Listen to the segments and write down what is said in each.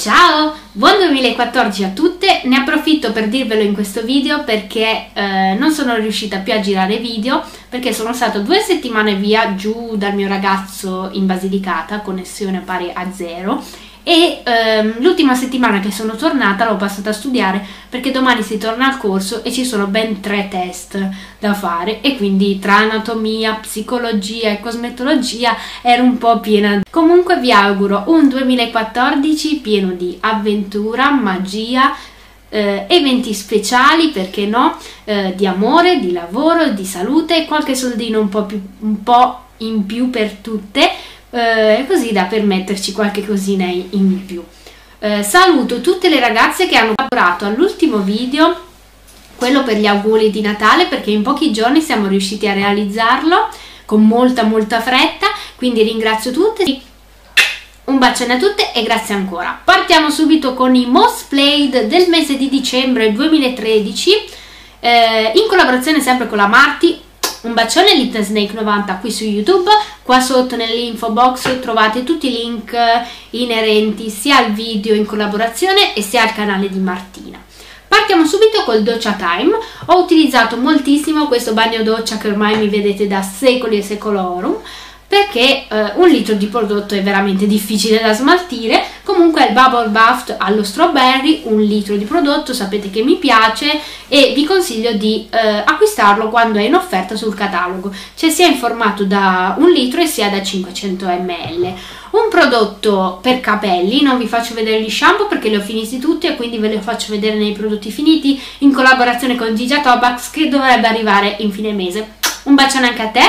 Ciao, buon 2014 a tutte, ne approfitto per dirvelo in questo video perché non sono riuscita più a girare video perché sono stata 2 settimane via giù dal mio ragazzo in Basilicata, connessione pari a 0, e l'ultima settimana che sono tornata l'ho passata a studiare perché domani si torna al corso e ci sono ben 3 test da fare e quindi tra anatomia, psicologia e cosmetologia ero un po' piena. Comunque vi auguro un 2014 pieno di avventura, magia, eventi speciali, perché no, di amore, di lavoro, di salute e qualche soldino un po' in più per tutte, così da permetterci qualche cosina in più. Saluto tutte le ragazze che hanno lavorato all'ultimo video, quello per gli auguri di Natale, perché in pochi giorni siamo riusciti a realizzarlo con molta fretta, quindi ringrazio tutte. Un bacione a tutte e grazie ancora. Partiamo subito con i most played del mese di dicembre 2013, in collaborazione sempre con la Marti. Un bacione, Little Snake 90 qui su YouTube. Qua sotto nell'info box trovate tutti i link inerenti sia al video in collaborazione e sia al canale di Martina. Partiamo subito col Doccia Time. Ho utilizzato moltissimo questo bagno doccia che ormai mi vedete da secoli e secolorum, perché 1 litro di prodotto è veramente difficile da smaltire. Comunque il Bubble Bath allo strawberry, 1 litro di prodotto, sapete che mi piace e vi consiglio di acquistarlo quando è in offerta sul catalogo, c'è sia in formato da 1 litro e sia da 500 ml. Un prodotto per capelli, non vi faccio vedere gli shampoo perché li ho finiti tutti e quindi ve li faccio vedere nei prodotti finiti in collaborazione con Gigia Tobax, che dovrebbe arrivare in fine mese. Un bacione anche a te.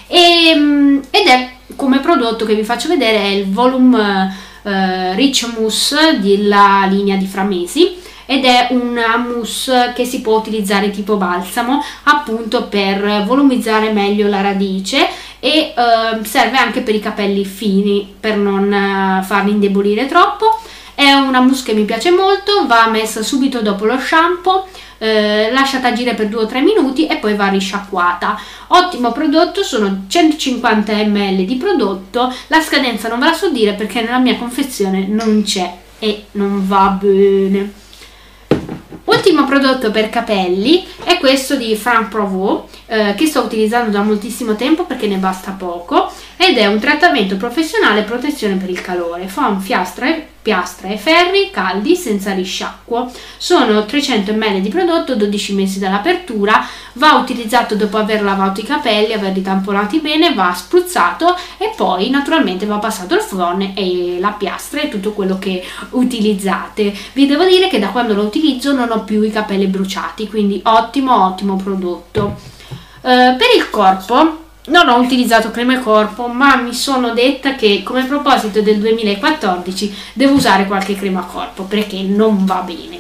Ed è come prodotto che vi faccio vedere è il Volume Rich Mousse della linea di Framesi, ed è una mousse che si può utilizzare tipo balsamo appunto per volumizzare meglio la radice e serve anche per i capelli fini per non farli indebolire troppo. È una mousse che mi piace molto, va messa subito dopo lo shampoo, lasciata agire per 2 o 3 minuti e poi va risciacquata. Ottimo prodotto, sono 150 ml di prodotto, la scadenza non ve la so dire perché nella mia confezione non c'è e non va bene. Ultimo prodotto per capelli è questo di Franck Provost, che sto utilizzando da moltissimo tempo perché ne basta poco, ed è un trattamento professionale protezione per il calore, foam, piastra e ferri caldi senza risciacquo. Sono 300 ml di prodotto, 12 mesi dall'apertura, va utilizzato dopo aver lavato i capelli, averli tamponati bene, va spruzzato e poi naturalmente va passato il phon e la piastra e tutto quello che utilizzate. Vi devo dire che da quando lo utilizzo non ho più i capelli bruciati, quindi ottimo prodotto. Per il corpo non ho utilizzato creme corpo, ma mi sono detta che come proposito del 2014 devo usare qualche crema corpo perché non va bene.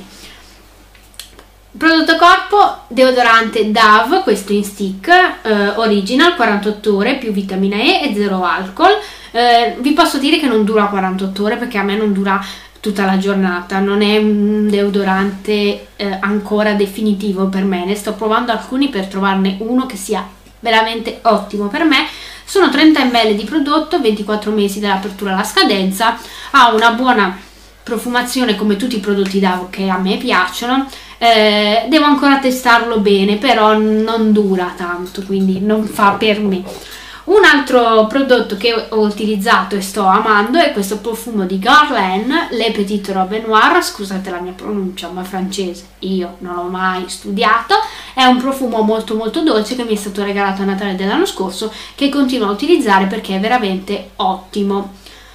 Prodotto corpo, deodorante Dove, questo in stick, original, 48 ore più vitamina E e 0 alcol. Vi posso dire che non dura 48 ore perché a me non dura tutta la giornata, non è un deodorante ancora definitivo per me, ne sto provando alcuni per trovarne uno che sia veramente ottimo per me. Sono 30 ml di prodotto, 24 mesi dall'apertura alla scadenza, ha una buona profumazione come tutti i prodotti Dove che a me piacciono. Devo ancora testarlo bene, però non dura tanto, quindi non fa per me. Un altro prodotto che ho utilizzato e sto amando è questo profumo di Guerlain, Le Petite Robe Noire, scusate la mia pronuncia ma francese io non l'ho mai studiato. È un profumo molto dolce che mi è stato regalato a Natale dell'anno scorso, che continuo a utilizzare perché è veramente ottimo.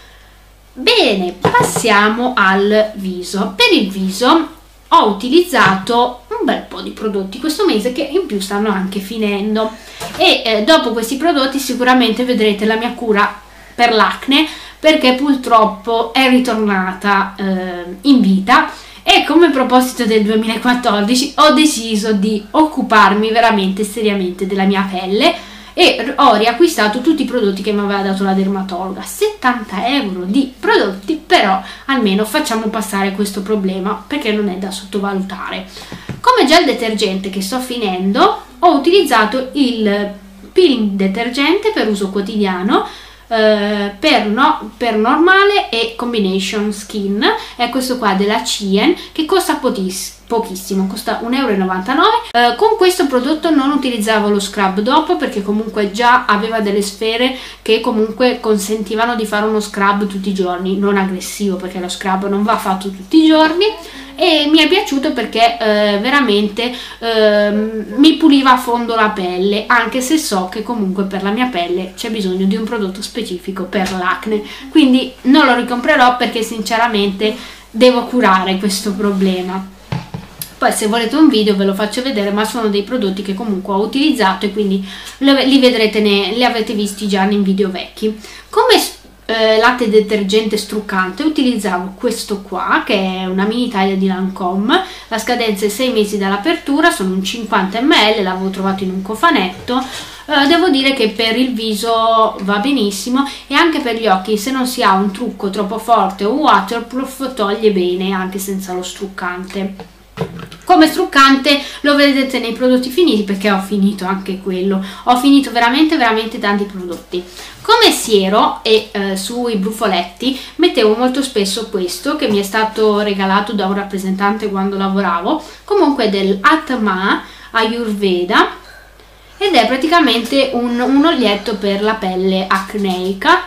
Bene, passiamo al viso. Per il viso ho utilizzato un bel po' di prodotti questo mese che in più stanno anche finendo e dopo questi prodotti sicuramente vedrete la mia cura per l'acne, perché purtroppo è ritornata in vita e come proposito del 2014 ho deciso di occuparmi veramente seriamente della mia pelle e ho riacquistato tutti i prodotti che mi aveva dato la dermatologa. 70 euro di prodotti, però almeno facciamo passare questo problema perché non è da sottovalutare. Come gel detergente che sto finendo ho utilizzato il peeling detergente per uso quotidiano per normale e combination skin. È questo qua della Cien, che costa pochissimo, costa 1,99 €. Con questo prodotto non utilizzavo lo scrub dopo, perché comunque già aveva delle sfere che comunque consentivano di fare uno scrub tutti i giorni, non aggressivo, perché lo scrub non va fatto tutti i giorni, e mi è piaciuto perché veramente mi puliva a fondo la pelle, anche se so che comunque per la mia pelle c'è bisogno di un prodotto specifico per l'acne, quindi non lo ricomprerò perché sinceramente devo curare questo problema. Poi se volete un video ve lo faccio vedere, ma sono dei prodotti che comunque ho utilizzato e quindi li vedrete, li avete visti già in video vecchi. Come latte detergente struccante utilizzavo questo qua, che è una mini taglia di Lancome, la scadenza è 6 mesi dall'apertura, sono un 50 ml, l'avevo trovato in un cofanetto. Devo dire che per il viso va benissimo, e anche per gli occhi, se non si ha un trucco troppo forte o waterproof, toglie bene anche senza lo struccante. Come struccante lo vedete nei prodotti finiti, perché ho finito anche quello, ho finito veramente tanti prodotti. Come siero e sui brufoletti mettevo molto spesso questo, che mi è stato regalato da un rappresentante quando lavoravo, comunque del Atma Ayurveda, ed è praticamente un olietto per la pelle acneica.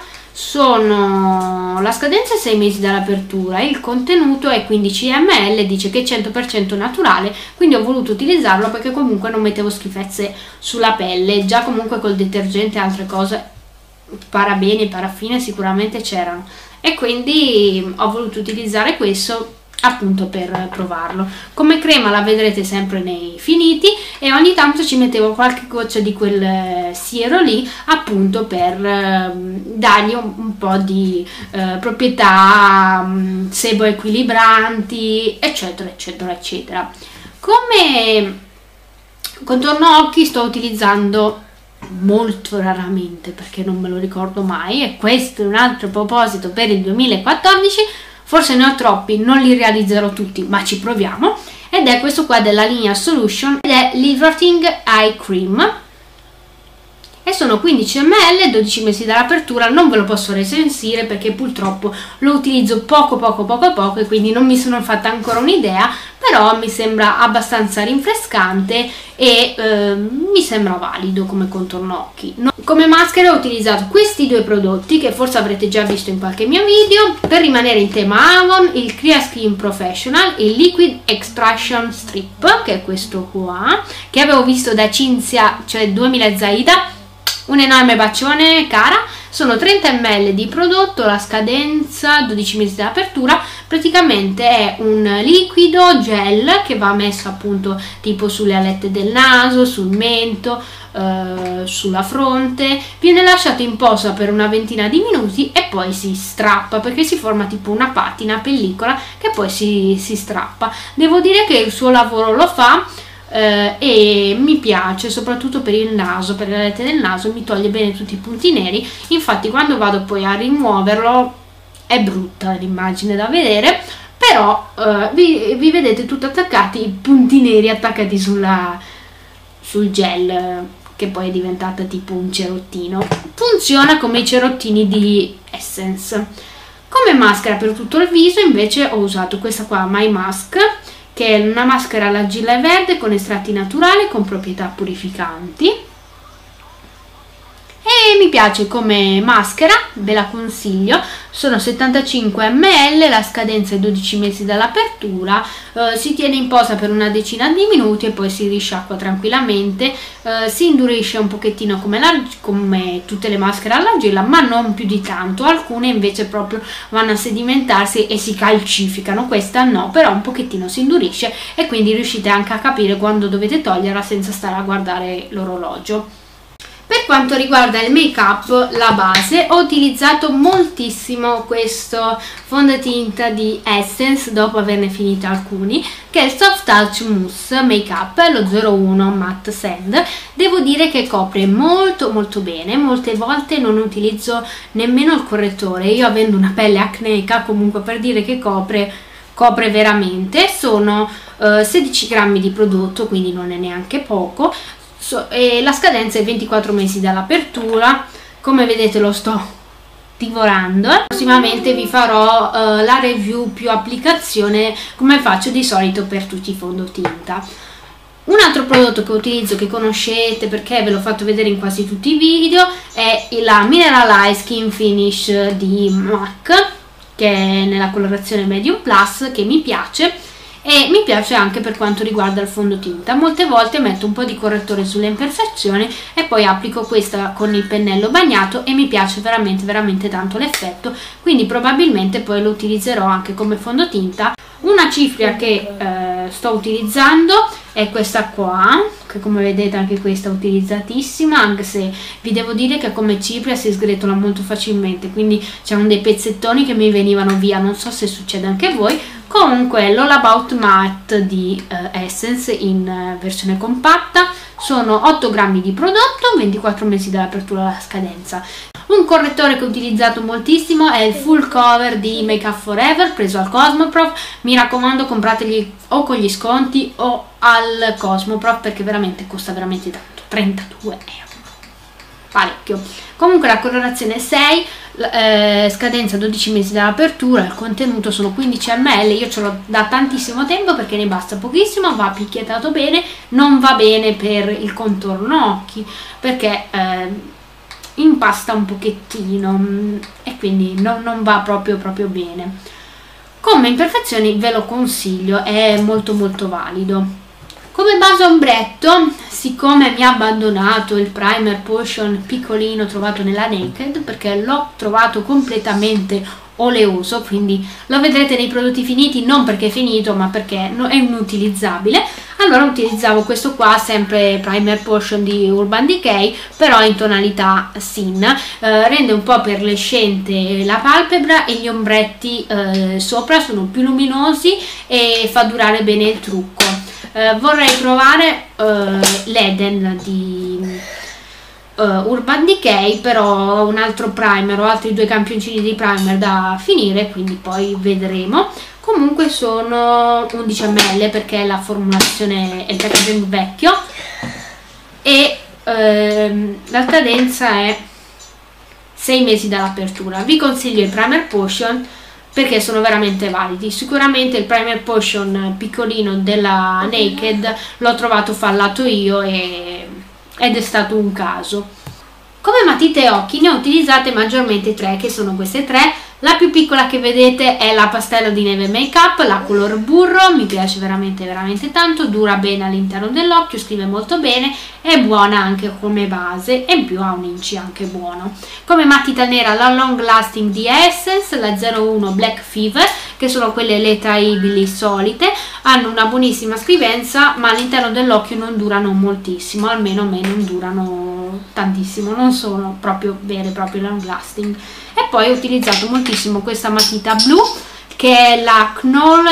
La scadenza è 6 mesi dall'apertura, il contenuto è 15 ml, dice che è 100% naturale, quindi ho voluto utilizzarlo perché comunque non mettevo schifezze sulla pelle. Già comunque col detergente e altre cose, parabeni e paraffine sicuramente c'erano, e quindi ho voluto utilizzare questo appunto per provarlo. Come crema la vedrete sempre nei finiti, e ogni tanto ci mettevo qualche goccia di quel siero lì, appunto per dargli un po' di proprietà sebo-equilibranti, eccetera eccetera eccetera. Come contorno occhi sto utilizzando molto raramente, perché non me lo ricordo mai, e questo è un altro proposito per il 2014. Forse ne ho troppi, non li realizzerò tutti, ma ci proviamo. Ed è questo qua della linea Solution, ed è l'Hydrating Eye Cream. E sono 15 ml, 12 mesi dall'apertura. Non ve lo posso recensire perché purtroppo lo utilizzo poco, e quindi non mi sono fatta ancora un'idea, però mi sembra abbastanza rinfrescante e mi sembra valido come contorno occhi. Come maschera ho utilizzato questi due prodotti che forse avrete già visto in qualche mio video. Per rimanere in tema Avon, il Clear Skin Professional, il Liquid Extraction Strip, che è questo qua, che avevo visto da Cinzia, cioè 2000 Zaida. Un enorme bacione cara. Sono 30 ml di prodotto, la scadenza 12 mesi dall'apertura. Praticamente è un liquido gel che va messo appunto tipo sulle alette del naso, sul mento, sulla fronte, viene lasciato in posa per una ventina di minuti e poi si strappa, perché si forma tipo una patina, pellicola, che poi si strappa. Devo dire che il suo lavoro lo fa. E mi piace soprattutto per il naso, per le alette del naso, mi toglie bene tutti i punti neri. Infatti quando vado poi a rimuoverlo è brutta l'immagine da vedere, però vi vedete tutti attaccati, i punti neri attaccati sul gel, che poi è diventata tipo un cerottino. Funziona come i cerottini di Essence. Come maschera per tutto il viso invece ho usato questa qua, My Mask, che è una maschera all'argilla verde con estratti naturali con proprietà purificanti, e mi piace come maschera, ve la consiglio. Sono 75 ml, la scadenza è 12 mesi dall'apertura, si tiene in posa per una decina di minuti e poi si risciacqua tranquillamente. Si indurisce un pochettino come tutte le maschere all'argilla, ma non più di tanto. Alcune invece proprio vanno a sedimentarsi e si calcificano, questa no, però un pochettino si indurisce e quindi riuscite anche a capire quando dovete toglierla senza stare a guardare l'orologio. Per quanto riguarda il make up, la base, ho utilizzato moltissimo questo fondotinta di Essence dopo averne finito alcuni, che è il Soft Touch Mousse Make Up, lo 01 Matte Sand. Devo dire che copre molto bene, molte volte non utilizzo nemmeno il correttore, io avendo una pelle acneica comunque per dire che copre veramente. Sono 16 grammi di prodotto, quindi non è neanche poco. E la scadenza è 24 mesi dall'apertura. Come vedete lo sto divorando. Prossimamente vi farò la review più applicazione, come faccio di solito per tutti i fondotinta. Un altro prodotto che utilizzo, che conoscete perché ve l'ho fatto vedere in quasi tutti i video, è la Mineralize Skin Finish di MAC, che è nella colorazione Medium Plus, che mi piace, e mi piace anche per quanto riguarda il fondotinta. Molte volte metto un po' di correttore sulle imperfezioni e poi applico questa con il pennello bagnato e mi piace veramente tanto l'effetto, quindi probabilmente poi lo utilizzerò anche come fondotinta. Una cifra che sto utilizzando è questa qua, che come vedete anche questa è utilizzatissima, anche se vi devo dire che come cipria si sgretola molto facilmente, quindi c'erano dei pezzettoni che mi venivano via, non so se succede anche a voi. Comunque l'About Matte di Essence in versione compatta, sono 8 grammi di prodotto, 24 mesi dall'apertura alla scadenza. Un correttore che ho utilizzato moltissimo è il Full Cover di Make Up For Ever, preso al Cosmoprof. Mi raccomando, comprateli o con gli sconti o al Cosmoprof, perché veramente costa veramente tanto, 32 euro, parecchio. Comunque la colorazione è 6, scadenza 12 mesi dall'apertura, il contenuto sono 15 ml, io ce l'ho da tantissimo tempo perché ne basta pochissimo, va picchiettato bene, non va bene per il contorno occhi perché impasta un pochettino e quindi non va proprio bene. Come imperfezioni ve lo consiglio, è molto valido. Come base ombretto, siccome mi ha abbandonato il primer potion piccolino trovato nella Naked, perché l'ho trovato completamente oleoso, quindi lo vedrete nei prodotti finiti, non perché è finito ma perché è inutilizzabile, allora utilizzavo questo qua, sempre primer potion di Urban Decay, però in tonalità Sin. Rende un po' perlescente la palpebra e gli ombretti sopra sono più luminosi e fa durare bene il trucco. Vorrei provare l'Eden di Urban Decay, però ho un altro primer, ho altri 2 campioncini di primer da finire, quindi poi vedremo. Comunque sono 11 ml perché la formulazione è il packaging vecchio e la scadenza è 6 mesi dall'apertura. Vi consiglio il primer potion perché sono veramente validi. Sicuramente il primer potion piccolino della Naked l'ho trovato fallato io ed è stato un caso. Come matite occhi ne ho utilizzate maggiormente 3, che sono queste 3. La più piccola che vedete è la Pastello di Neve Makeup, la color burro, mi piace veramente tanto, dura bene all'interno dell'occhio, scrive molto bene, è buona anche come base e in più ha un inci anche buono. Come matita nera la Long Lasting di Essence, la 01 Black Fever, che sono quelle le traibili solite, hanno una buonissima scrivenza ma all'interno dell'occhio non durano moltissimo, almeno a me non durano tantissimo, non sono proprio vere proprio long lasting. E poi ho utilizzato moltissimo questa matita blu che è la Knoll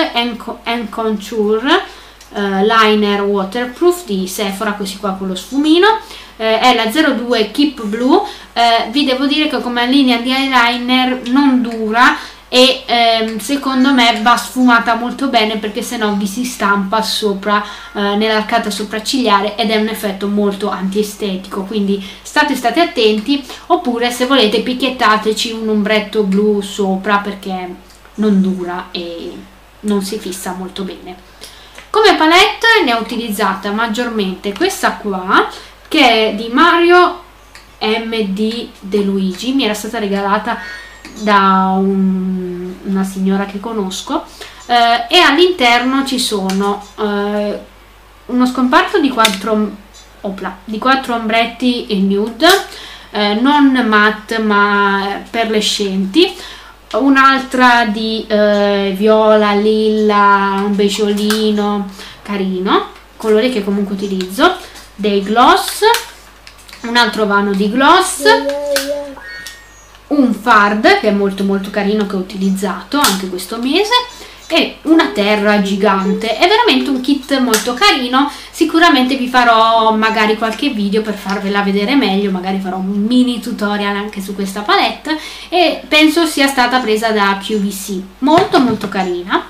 Contour Liner Waterproof di Sephora, così qua con lo sfumino, è la 02 Keep Blue. Vi devo dire che come linea di eyeliner non dura e secondo me va sfumata molto bene, perché sennò vi si stampa sopra nell'arcata sopraccigliare ed è un effetto molto antiestetico, quindi state attenti, oppure se volete picchiettateci un ombretto blu sopra perché non dura e non si fissa molto bene. Come palette ne ho utilizzata maggiormente questa qua, che è di Mario MD De Luigi, mi era stata regalata da una signora che conosco, e all'interno ci sono uno scomparto di 4 ombretti nude, non matte ma perlescenti, un'altra di viola, lilla, un beciolino carino, colori che comunque utilizzo, dei gloss, un altro vano di gloss, un fard che è molto carino, che ho utilizzato anche questo mese, e una terra gigante. È veramente un kit molto carino. Sicuramente vi farò magari qualche video per farvela vedere meglio, magari farò un mini tutorial anche su questa palette, e penso sia stata presa da QVC, molto carina.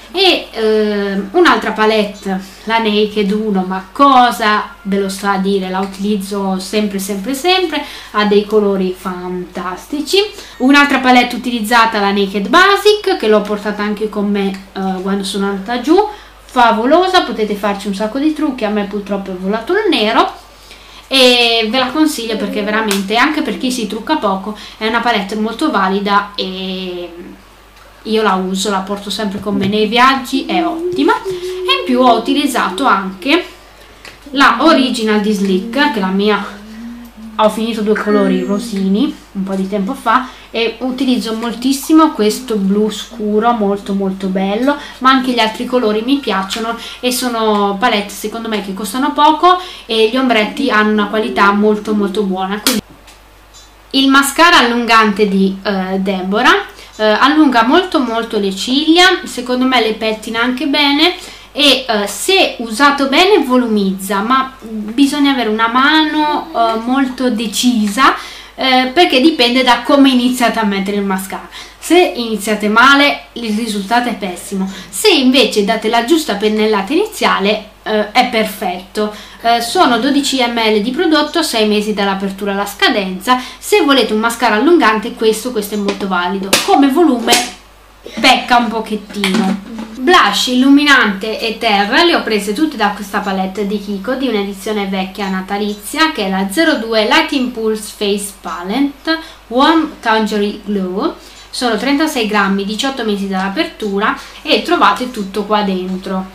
e un'altra palette, la Naked 1, ma cosa ve lo sta a dire, la utilizzo sempre, ha dei colori fantastici. Un'altra palette utilizzata, la Naked Basic, che l'ho portata anche con me quando sono andata giù, favolosa, potete farci un sacco di trucchi, a me purtroppo è volato il nero, e ve la consiglio perché veramente, anche per chi si trucca poco, è una palette molto valida e io la uso, la porto sempre con me nei viaggi, è ottima. E in più ho utilizzato anche la Original di Sleek, che la mia, ho finito 2 colori rosini un po' di tempo fa, e utilizzo moltissimo questo blu scuro, molto bello, ma anche gli altri colori mi piacciono e sono palette secondo me che costano poco e gli ombretti hanno una qualità molto buona. Quindi il mascara allungante di Deborah allunga molto le ciglia, secondo me le pettina anche bene e se usato bene volumizza, ma bisogna avere una mano molto decisa, perché dipende da come iniziate a mettere il mascara. Se iniziate male il risultato è pessimo, se invece date la giusta pennellata iniziale è perfetto. Sono 12 ml di prodotto, 6 mesi dall'apertura alla scadenza. Se volete un mascara allungante questo è molto valido, come volume pecca un pochettino. Blush illuminante e terra li ho prese tutte da questa palette di Kiko di un'edizione vecchia natalizia, che è la 02 Light Impulse Face Palette Warm Tangerine Glow. Sono 36 grammi, 18 mesi dall'apertura e trovate tutto qua dentro.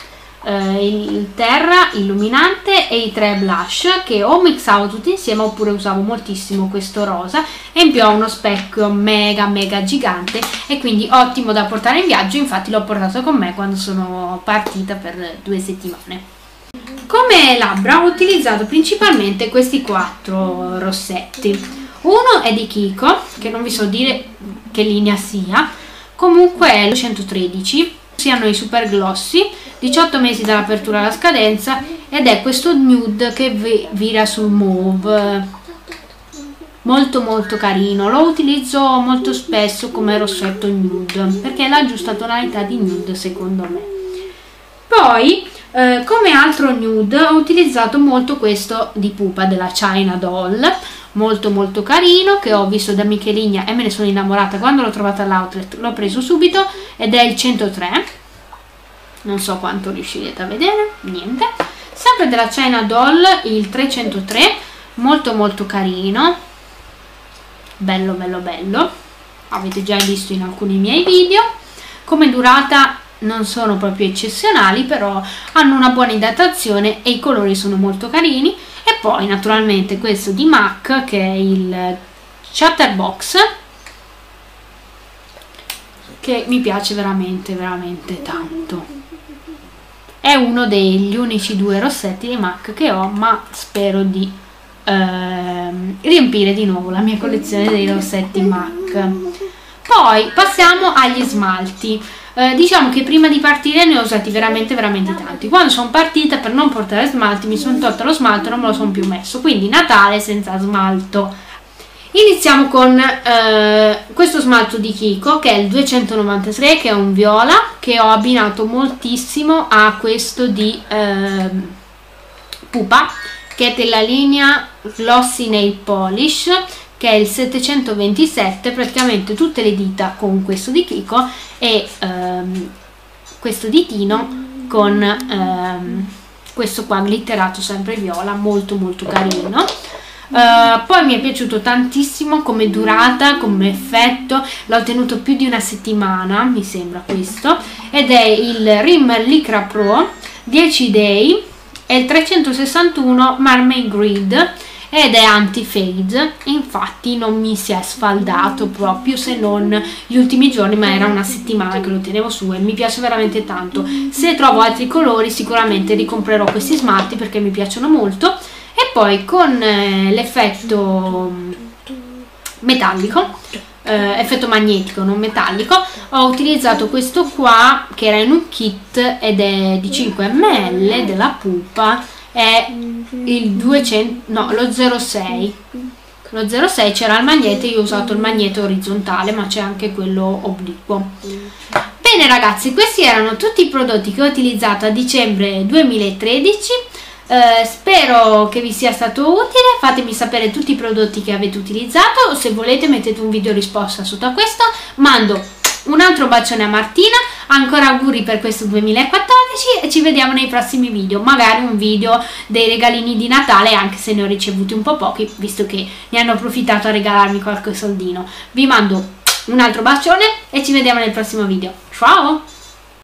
Il terra illuminante e i 3 blush che ho mixato tutti insieme, oppure usavo moltissimo questo rosa, e in più ho uno specchio mega gigante e quindi ottimo da portare in viaggio. Infatti l'ho portato con me quando sono partita per 2 settimane. Come labbra ho utilizzato principalmente questi 4 rossetti. Uno è di Kiko, che non vi so dire che linea sia, comunque è il 113, siano i super glossy, 18 mesi dall'apertura alla scadenza, ed è questo nude che vira sul mauve, molto carino. Lo utilizzo molto spesso come rossetto nude perché è la giusta tonalità di nude secondo me. Poi come altro nude ho utilizzato molto questo di Pupa della China Doll, molto carino, che ho visto da Michelina e me ne sono innamorata quando l'ho trovato all'outlet, l'ho preso subito, ed è il 103, non so quanto riuscirete a vedere, niente. Sempre della China Doll, il 303, molto carino, bello, avete già visto in alcuni miei video. Come durata non sono proprio eccezionali, però hanno una buona idratazione e i colori sono molto carini. E poi naturalmente questo di MAC, che è il Chatterbox, che mi piace veramente tanto. È uno degli unici 2 rossetti di MAC che ho, ma spero di riempire di nuovo la mia collezione dei rossetti MAC. Poi passiamo agli smalti. Diciamo che prima di partire ne ho usati veramente tanti. Quando sono partita, per non portare smalti, mi sono tolta lo smalto e non me lo sono più messo, quindi Natale senza smalto. Iniziamo con questo smalto di Kiko, che è il 293, che è un viola, che ho abbinato moltissimo a questo di Pupa, che è della linea Glossy Nail Polish, che è il 727, praticamente tutte le dita con questo di Kiko e questo ditino con questo qua glitterato sempre viola, molto carino. Poi mi è piaciuto tantissimo come durata, come effetto, l'ho tenuto più di una settimana mi sembra questo, ed è il Rimmel Lycra Pro 10 Day, è il 361 Mermaid Grid ed è anti-fade, infatti non mi si è sfaldato proprio, se non gli ultimi giorni, ma era una settimana che lo tenevo su e mi piace veramente tanto. Se trovo altri colori sicuramente ricomprerò questi smalti perché mi piacciono molto. E poi con l'effetto metallico, effetto magnetico non metallico, ho utilizzato questo qua che era in un kit ed è di 5 ml della Pupa, è il 200, no, lo 06. Lo 06 c'era il magneto, io ho usato il magneto orizzontale, ma c'è anche quello obliquo. Bene ragazzi, questi erano tutti i prodotti che ho utilizzato a dicembre 2013. Spero che vi sia stato utile. Fatemi sapere tutti i prodotti che avete utilizzato, o se volete mettete un video risposta sotto a questo. Mando un altro bacione a Martina, ancora auguri per questo 2014 e ci vediamo nei prossimi video, magari un video dei regalini di Natale, anche se ne ho ricevuti un po' pochi, visto che ne hanno approfittato a regalarmi qualche soldino. Vi mando un altro bacione e ci vediamo nel prossimo video. Ciao!